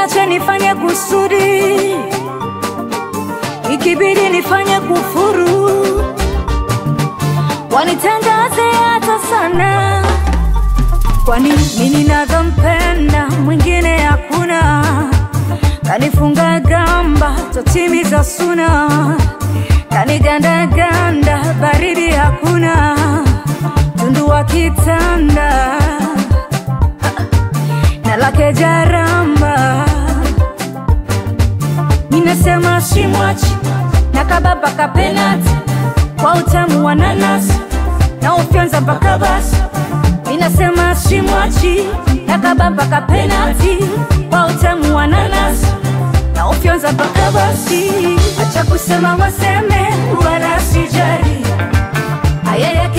niache nifanye kusudi, ikibidi nifanye kufuru, wanitangaze hata sana. Kwani mimi ninavyompenda mwingine hakuna, kanifunga gamba totimiza suna, kaniganda ganda baridi hakuna, tundu wa kitanda na lake jaramba. Ninasema simwachi na kababa ka penalty, kwa utamu wa nanasi na ufyonza mpaka basi. Ninasema simwachi na kababa ka penalty, kwa utamu wa nanasi na ufyonza mpaka basi. Acha kusema waseme wala sijali, haya